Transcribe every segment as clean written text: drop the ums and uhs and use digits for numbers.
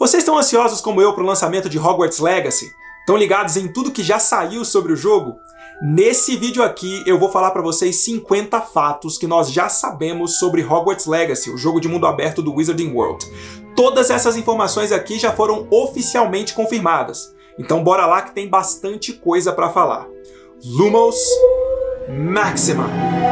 Vocês estão ansiosos como eu para o lançamento de Hogwarts Legacy? Estão ligados em tudo que já saiu sobre o jogo? Nesse vídeo aqui eu vou falar para vocês 50 fatos que nós já sabemos sobre Hogwarts Legacy, o jogo de mundo aberto do Wizarding World. Todas essas informações aqui já foram oficialmente confirmadas, então bora lá que tem bastante coisa para falar. Lumos Maxima!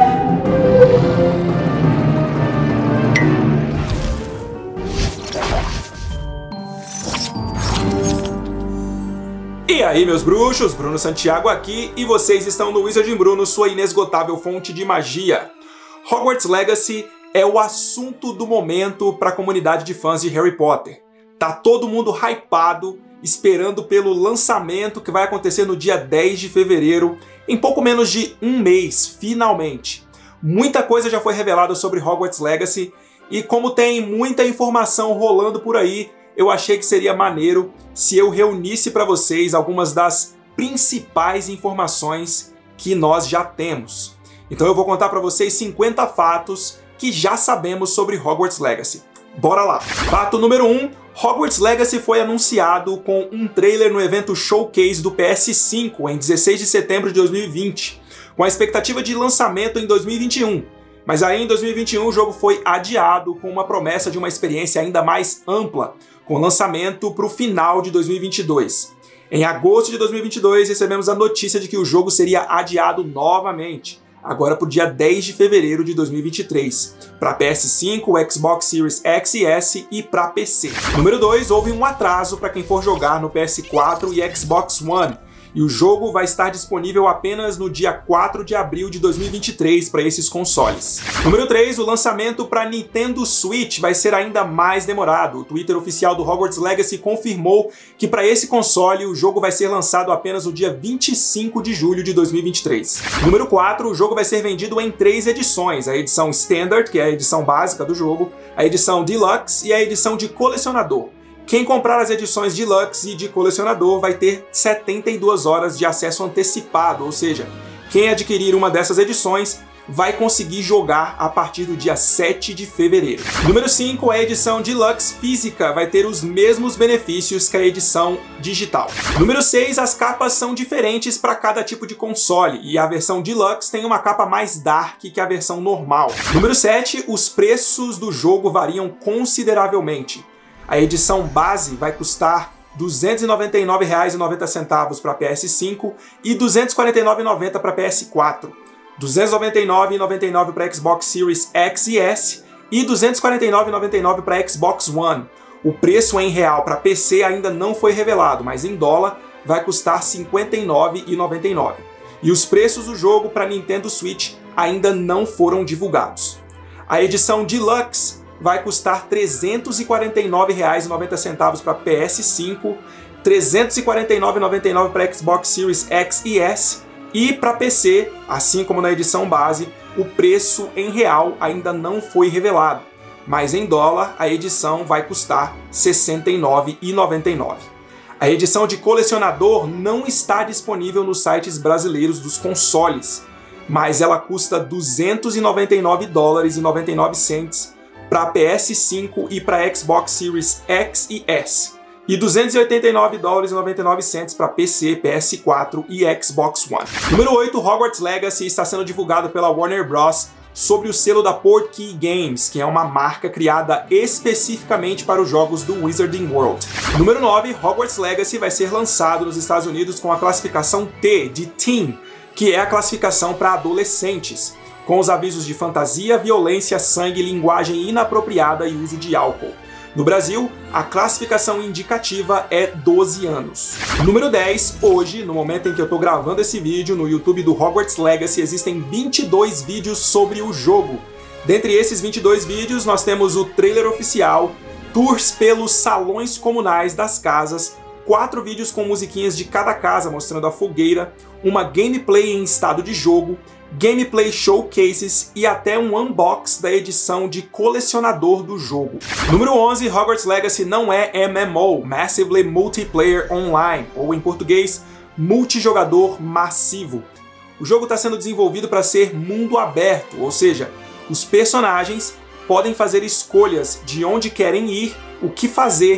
E aí, meus bruxos, Bruno Santiago aqui, e vocês estão no Wizarding Bruno, sua inesgotável fonte de magia. Hogwarts Legacy é o assunto do momento para a comunidade de fãs de Harry Potter. Tá todo mundo hypado, esperando pelo lançamento que vai acontecer no dia 10 de fevereiro, em pouco menos de um mês, finalmente. Muita coisa já foi revelada sobre Hogwarts Legacy, e como tem muita informação rolando por aí, eu achei que seria maneiro se eu reunisse para vocês algumas das principais informações que nós já temos. Então eu vou contar para vocês 50 fatos que já sabemos sobre Hogwarts Legacy. Bora lá! Fato número 1. Hogwarts Legacy foi anunciado com um trailer no evento Showcase do PS5 em 16 de setembro de 2020, com a expectativa de lançamento em 2021. Mas aí em 2021 o jogo foi adiado com uma promessa de uma experiência ainda mais ampla, com lançamento para o final de 2022. Em agosto de 2022 recebemos a notícia de que o jogo seria adiado novamente, agora para o dia 10 de fevereiro de 2023, para PS5, Xbox Series X e S e para PC. Número 2, houve um atraso para quem for jogar no PS4 e Xbox One, e o jogo vai estar disponível apenas no dia 4 de abril de 2023 para esses consoles. Número 3, o lançamento para Nintendo Switch vai ser ainda mais demorado. O Twitter oficial do Hogwarts Legacy confirmou que para esse console o jogo vai ser lançado apenas no dia 25 de julho de 2023. Número 4, o jogo vai ser vendido em 3 edições, a edição Standard, que é a edição básica do jogo, a edição Deluxe e a edição de colecionador. Quem comprar as edições Deluxe e de colecionador vai ter 72 horas de acesso antecipado, ou seja, quem adquirir uma dessas edições vai conseguir jogar a partir do dia 7 de fevereiro. Número 5, a edição Deluxe física vai ter os mesmos benefícios que a edição digital. Número 6, as capas são diferentes para cada tipo de console, e a versão Deluxe tem uma capa mais dark que a versão normal. Número 7, os preços do jogo variam consideravelmente. A edição base vai custar R$ 299,90 para PS5 e R$ 249,90 para PS4, R$ 299,99 para Xbox Series X e S e R$ 249,99 para Xbox One. O preço em real para PC ainda não foi revelado, mas em dólar vai custar R$ 59,99. E os preços do jogo para Nintendo Switch ainda não foram divulgados. A edição Deluxe vai custar R$ 349,90 para PS5, R$ 349,99 para Xbox Series X e S, e para PC, assim como na edição base, o preço em real ainda não foi revelado, mas em dólar a edição vai custar R$ 69,99. A edição de colecionador não está disponível nos sites brasileiros dos consoles, mas ela custa R$ 299,99 para PS5 e para Xbox Series X e S, e R$ 289,99 para PC, PS4 e Xbox One. Número 8, Hogwarts Legacy está sendo divulgado pela Warner Bros. Sobre o selo da Portkey Games, que é uma marca criada especificamente para os jogos do Wizarding World. Número 9, Hogwarts Legacy vai ser lançado nos Estados Unidos com a classificação T de Teen, que é a classificação para adolescentes, com os avisos de fantasia, violência, sangue, linguagem inapropriada e uso de álcool. No Brasil, a classificação indicativa é 12 anos. Número 10, hoje, no momento em que eu estou gravando esse vídeo, no YouTube do Hogwarts Legacy existem 22 vídeos sobre o jogo. Dentre esses 22 vídeos, nós temos o trailer oficial, tours pelos salões comunais das casas, 4 vídeos com musiquinhas de cada casa mostrando a fogueira, uma gameplay em estado de jogo, gameplay showcases e até um unbox da edição de colecionador do jogo. Número 11, Hogwarts Legacy não é MMO, Massively Multiplayer Online, ou em português, multijogador massivo. O jogo está sendo desenvolvido para ser mundo aberto, ou seja, os personagens podem fazer escolhas de onde querem ir, o que fazer,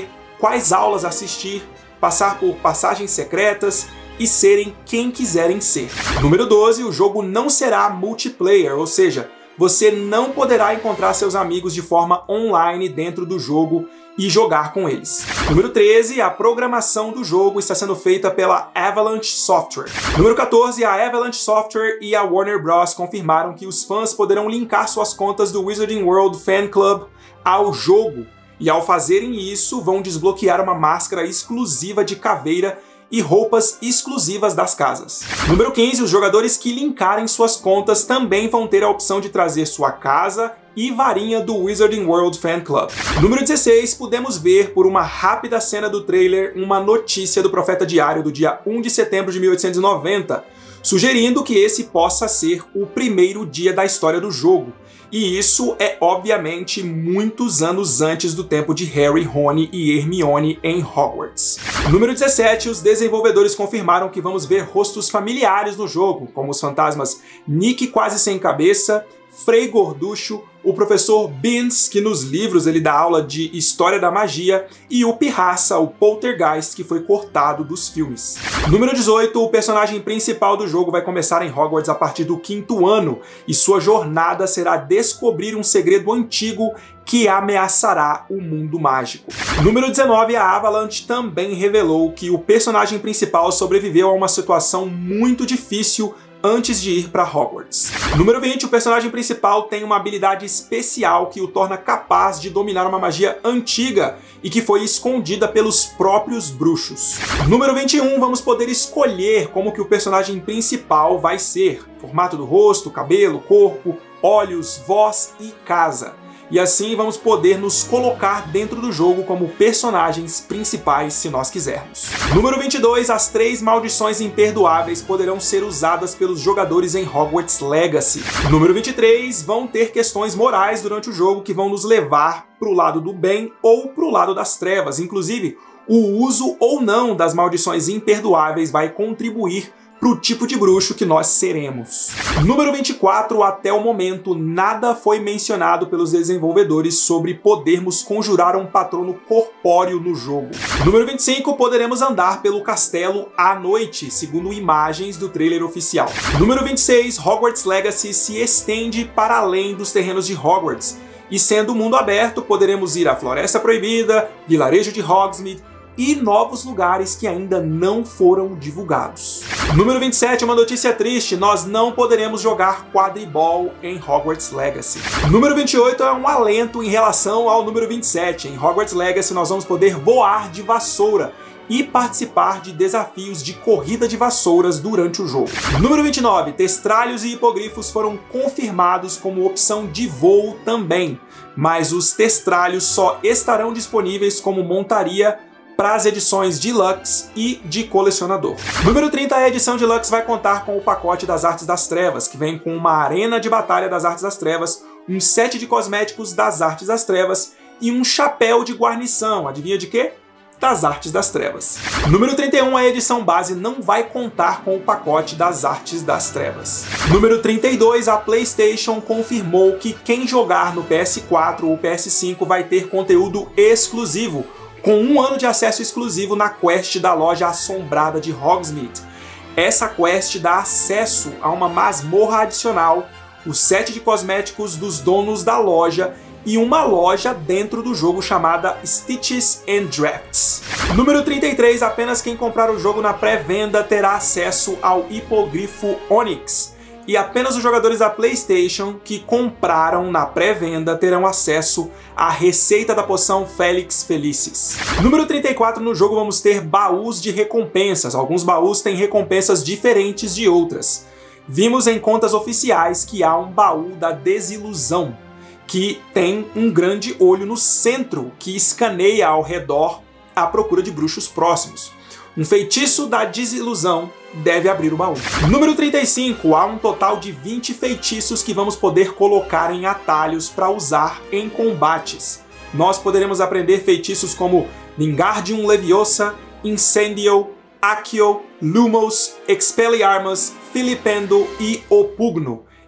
quais aulas assistir, passar por passagens secretas e serem quem quiserem ser. Número 12, o jogo não será multiplayer, ou seja, você não poderá encontrar seus amigos de forma online dentro do jogo e jogar com eles. Número 13, a programação do jogo está sendo feita pela Avalanche Software. Número 14, a Avalanche Software e a Warner Bros. Confirmaram que os fãs poderão linkar suas contas do Wizarding World Fan Club ao jogo, e ao fazerem isso, vão desbloquear uma máscara exclusiva de caveira e roupas exclusivas das casas. Número 15, os jogadores que linkarem suas contas também vão ter a opção de trazer sua casa e varinha do Wizarding World Fan Club. Número 16, pudemos ver por uma rápida cena do trailer uma notícia do Profeta Diário do dia 1 de setembro de 1890, sugerindo que esse possa ser o primeiro dia da história do jogo. E isso é, obviamente, muitos anos antes do tempo de Harry, Rony e Hermione em Hogwarts. Número 17, os desenvolvedores confirmaram que vamos ver rostos familiares no jogo, como os fantasmas Nick quase sem cabeça, Frei Gorducho, o professor Binns, que nos livros ele dá aula de História da Magia, e o Pirraça, o Poltergeist, que foi cortado dos filmes. Número 18, o personagem principal do jogo vai começar em Hogwarts a partir do 5º ano, e sua jornada será descobrir um segredo antigo que ameaçará o mundo mágico. Número 19, a Avalanche também revelou que o personagem principal sobreviveu a uma situação muito difícil antes de ir para Hogwarts. Número 20, o personagem principal tem uma habilidade especial que o torna capaz de dominar uma magia antiga e que foi escondida pelos próprios bruxos. Número 21, vamos poder escolher como que o personagem principal vai ser, formato do rosto, cabelo, corpo, olhos, voz e casa. E assim vamos poder nos colocar dentro do jogo como personagens principais se nós quisermos. Número 22, as 3 maldições imperdoáveis poderão ser usadas pelos jogadores em Hogwarts Legacy. Número 23, vão ter questões morais durante o jogo que vão nos levar para o lado do bem ou para o lado das trevas. Inclusive, o uso ou não das maldições imperdoáveis vai contribuir para o tipo de bruxo que nós seremos. Número 24, até o momento, nada foi mencionado pelos desenvolvedores sobre podermos conjurar um patrono corpóreo no jogo. Número 25, poderemos andar pelo castelo à noite, segundo imagens do trailer oficial. Número 26, Hogwarts Legacy se estende para além dos terrenos de Hogwarts, e sendo mundo aberto, poderemos ir à Floresta Proibida, Vilarejo de Hogsmeade, e novos lugares que ainda não foram divulgados. Número 27, uma notícia triste, nós não poderemos jogar quadribol em Hogwarts Legacy. Número 28 é um alento em relação ao número 27. Em Hogwarts Legacy nós vamos poder voar de vassoura e participar de desafios de corrida de vassouras durante o jogo. Número 29, testralhos e hipogrifos foram confirmados como opção de voo também, mas os testralhos só estarão disponíveis como montaria para as edições Deluxe e de colecionador. Número 30, a edição Deluxe vai contar com o pacote das Artes das Trevas, que vem com uma arena de batalha das Artes das Trevas, um set de cosméticos das Artes das Trevas e um chapéu de guarnição, adivinha de quê? Das Artes das Trevas. Número 31, a edição base não vai contar com o pacote das Artes das Trevas. Número 32, a PlayStation confirmou que quem jogar no PS4 ou PS5 vai ter conteúdo exclusivo, com 1 ano de acesso exclusivo na quest da Loja Assombrada de Hogsmeade. Essa quest dá acesso a uma masmorra adicional, o set de cosméticos dos donos da loja e uma loja dentro do jogo chamada Stitches and Drafts. Número 33, apenas quem comprar o jogo na pré-venda terá acesso ao hipogrifo Onyx. E apenas os jogadores da PlayStation que compraram na pré-venda terão acesso à receita da poção Felix Felicis. Número 34, no jogo vamos ter baús de recompensas. Alguns baús têm recompensas diferentes de outras. Vimos em contas oficiais que há um baú da desilusão, que tem um grande olho no centro que escaneia ao redor à procura de bruxos próximos. Um feitiço da desilusão deve abrir o baú. Número 35, há um total de 20 feitiços que vamos poder colocar em atalhos para usar em combates. Nós poderemos aprender feitiços como Wingardium Leviosa, Incendio, Accio, Lumos, Expelliarmus, Filipendo e Opugno.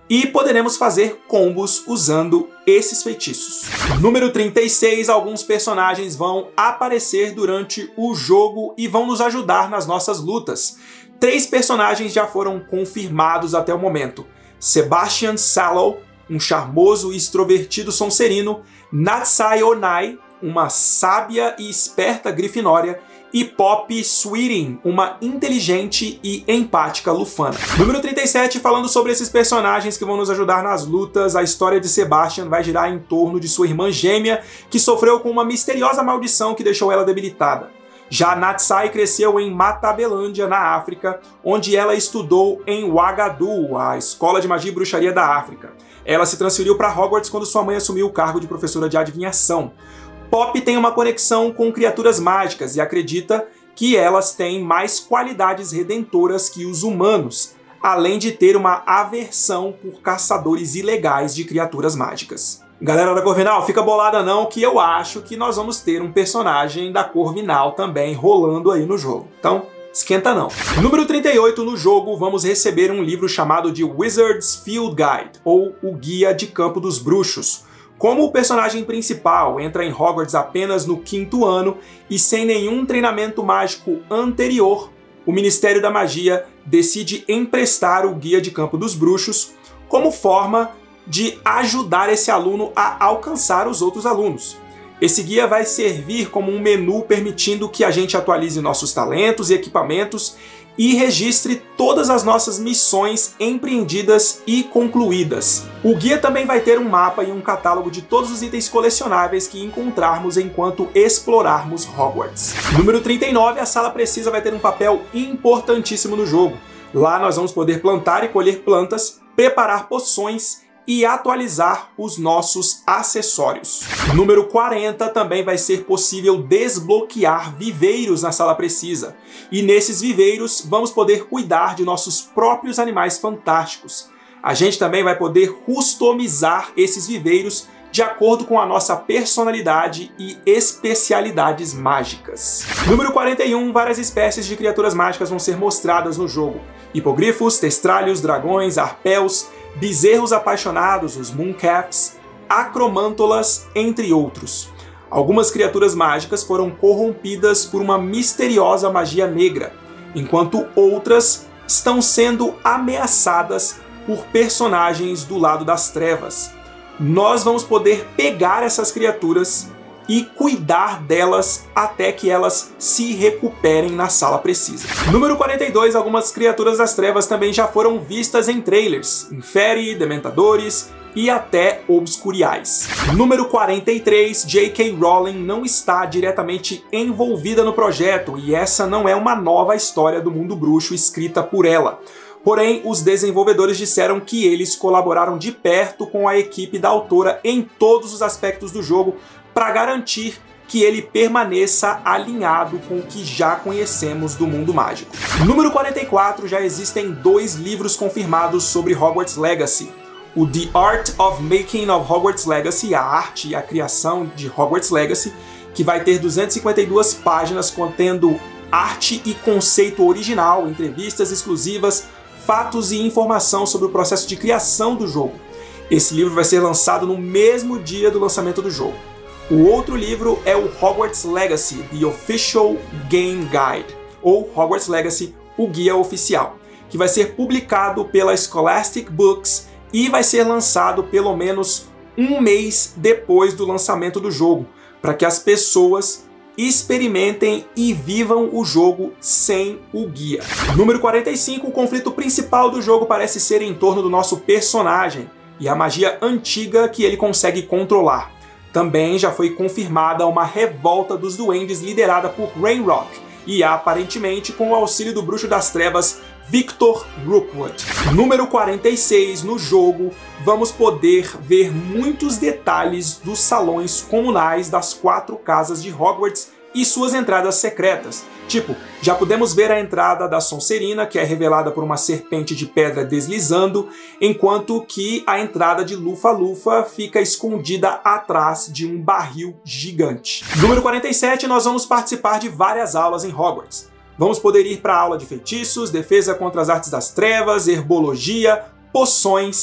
e poderemos fazer combos usando esses feitiços. Número 36, alguns personagens vão aparecer durante o jogo e vão nos ajudar nas nossas lutas. 3 personagens já foram confirmados até o momento: Sebastian Sallow, um charmoso e extrovertido sonserino, Natsai Onai, uma sábia e esperta grifinória, e Poppy Sweeting, uma inteligente e empática lufana. Número 37, falando sobre esses personagens que vão nos ajudar nas lutas, a história de Sebastian vai girar em torno de sua irmã gêmea, que sofreu com uma misteriosa maldição que deixou ela debilitada. Já Natsai cresceu em Matabelândia, na África, onde ela estudou em Ouagadougou, a escola de magia e bruxaria da África. Ela se transferiu para Hogwarts quando sua mãe assumiu o cargo de professora de adivinhação. Poppy tem uma conexão com criaturas mágicas e acredita que elas têm mais qualidades redentoras que os humanos, além de ter uma aversão por caçadores ilegais de criaturas mágicas. Galera da Corvinal, fica bolada não, que eu acho que nós vamos ter um personagem da Corvinal também rolando aí no jogo. Então, esquenta não. Número 38, no jogo vamos receber um livro chamado de Wizard's Field Guide, ou o Guia de Campo dos Bruxos. Como o personagem principal entra em Hogwarts apenas no 5º ano e sem nenhum treinamento mágico anterior, o Ministério da Magia decide emprestar o Guia de Campo dos Bruxos como forma de ajudar esse aluno a alcançar os outros alunos. Esse guia vai servir como um menu permitindo que a gente atualize nossos talentos e equipamentos e registre todas as nossas missões empreendidas e concluídas. O guia também vai ter um mapa e um catálogo de todos os itens colecionáveis que encontrarmos enquanto explorarmos Hogwarts. Número 39, a Sala Precisa vai ter um papel importantíssimo no jogo. Lá nós vamos poder plantar e colher plantas, preparar poções e atualizar os nossos acessórios. Número 40, também vai ser possível desbloquear viveiros na Sala Precisa. E nesses viveiros vamos poder cuidar de nossos próprios animais fantásticos. A gente também vai poder customizar esses viveiros de acordo com a nossa personalidade e especialidades mágicas. Número 41, várias espécies de criaturas mágicas vão ser mostradas no jogo. Hipogrifos, testralhos, dragões, arpéus, bezerros apaixonados, os Mooncaps, acromântolas, entre outros. Algumas criaturas mágicas foram corrompidas por uma misteriosa magia negra, enquanto outras estão sendo ameaçadas por personagens do lado das trevas. Nós vamos poder pegar essas criaturas e cuidar delas até que elas se recuperem na Sala Precisa. Número 42, algumas criaturas das trevas também já foram vistas em trailers, Inferi, Dementadores e até Obscuriais. Número 43, J.K. Rowling não está diretamente envolvida no projeto e essa não é uma nova história do mundo bruxo escrita por ela. Porém, os desenvolvedores disseram que eles colaboraram de perto com a equipe da autora em todos os aspectos do jogo para garantir que ele permaneça alinhado com o que já conhecemos do mundo mágico. Número 44, já existem 2 livros confirmados sobre Hogwarts Legacy. O The Art of Making of Hogwarts Legacy, a arte e a criação de Hogwarts Legacy, que vai ter 252 páginas contendo arte e conceito original, entrevistas exclusivas, fatos e informação sobre o processo de criação do jogo. Esse livro vai ser lançado no mesmo dia do lançamento do jogo. O outro livro é o Hogwarts Legacy, The Official Game Guide, ou Hogwarts Legacy, o Guia Oficial, que vai ser publicado pela Scholastic Books e vai ser lançado pelo menos um mês depois do lançamento do jogo, para que as pessoas experimentem e vivam o jogo sem o guia. Número 45, o conflito principal do jogo parece ser em torno do nosso personagem e a magia antiga que ele consegue controlar. Também já foi confirmada uma revolta dos duendes liderada por Rainrock e aparentemente com o auxílio do Bruxo das Trevas Victor Rookwood. Número 46, no jogo vamos poder ver muitos detalhes dos salões comunais das 4 casas de Hogwarts e suas entradas secretas. Tipo, já podemos ver a entrada da Sonserina, que é revelada por uma serpente de pedra deslizando, enquanto que a entrada de Lufa-Lufa fica escondida atrás de um barril gigante. Número 47, nós vamos participar de várias aulas em Hogwarts. Vamos poder ir para a aula de feitiços, defesa contra as artes das trevas, herbologia, poções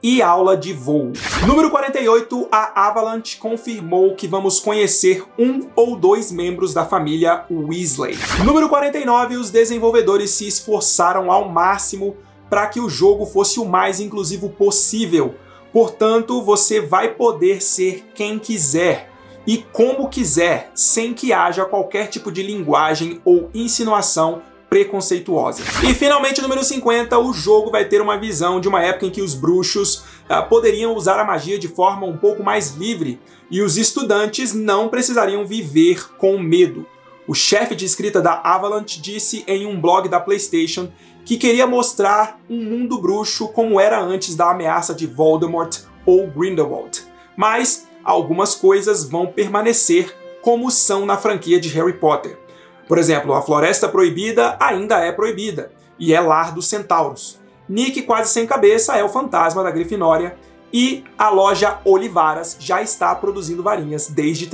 e aula de voo. Número 48, a Avalanche confirmou que vamos conhecer um ou dois membros da família Weasley. Número 49, os desenvolvedores se esforçaram ao máximo para que o jogo fosse o mais inclusivo possível. Portanto, você vai poder ser quem quiser e como quiser, sem que haja qualquer tipo de linguagem ou insinuação preconceituosa. E finalmente, número 50, o jogo vai ter uma visão de uma época em que os bruxos poderiam usar a magia de forma um pouco mais livre e os estudantes não precisariam viver com medo. O chefe de escrita da Avalanche disse em um blog da PlayStation que queria mostrar um mundo bruxo como era antes da ameaça de Voldemort ou Grindelwald. Mas algumas coisas vão permanecer como são na franquia de Harry Potter. Por exemplo, a Floresta Proibida ainda é proibida e é lar dos centauros. Nick Quase Sem Cabeça é o fantasma da Grifinória e a loja Olivaras já está produzindo varinhas desde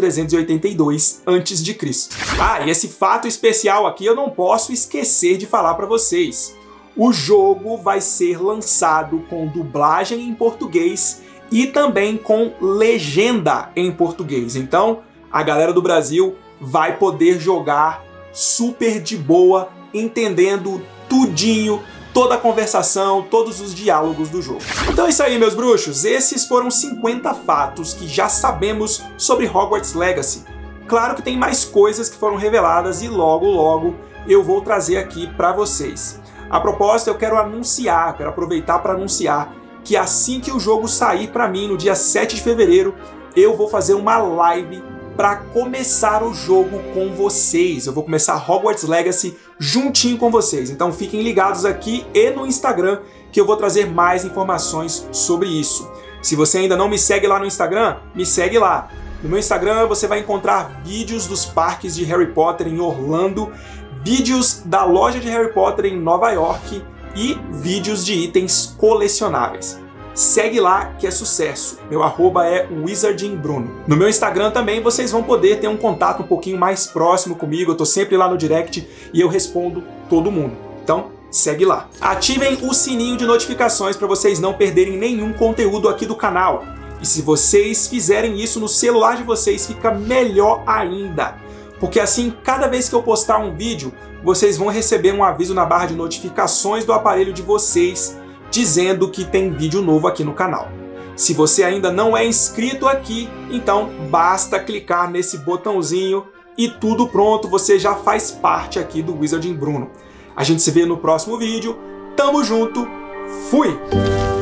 382 a.C. Ah, e esse fato especial aqui eu não posso esquecer de falar para vocês. O jogo vai ser lançado com dublagem em português e também com legenda em português. Então, a galera do Brasil vai poder jogar super de boa, entendendo tudinho, toda a conversação, todos os diálogos do jogo. Então é isso aí, meus bruxos. Esses foram 50 fatos que já sabemos sobre Hogwarts Legacy. Claro que tem mais coisas que foram reveladas e logo, logo eu vou trazer aqui para vocês. A propósito, eu quero aproveitar para anunciar que assim que o jogo sair para mim, no dia 7 de fevereiro, eu vou fazer uma live para começar o jogo com vocês. Eu vou começar Hogwarts Legacy juntinho com vocês. Então fiquem ligados aqui e no Instagram que eu vou trazer mais informações sobre isso. Se você ainda não me segue lá no Instagram, me segue lá. No meu Instagram você vai encontrar vídeos dos parques de Harry Potter em Orlando, vídeos da loja de Harry Potter em Nova York e vídeos de itens colecionáveis. Segue lá que é sucesso. Meu arroba é WizardingBruno. No meu Instagram também vocês vão poder ter um contato um pouquinho mais próximo comigo. Eu tô sempre lá no direct e eu respondo todo mundo. Então, segue lá. Ativem o sininho de notificações para vocês não perderem nenhum conteúdo aqui do canal. E se vocês fizerem isso no celular de vocês, fica melhor ainda. Porque assim, cada vez que eu postar um vídeo, vocês vão receber um aviso na barra de notificações do aparelho de vocês, dizendo que tem vídeo novo aqui no canal. Se você ainda não é inscrito aqui, então basta clicar nesse botãozinho e tudo pronto, você já faz parte aqui do Wizarding Bruno. A gente se vê no próximo vídeo, tamo junto, fui!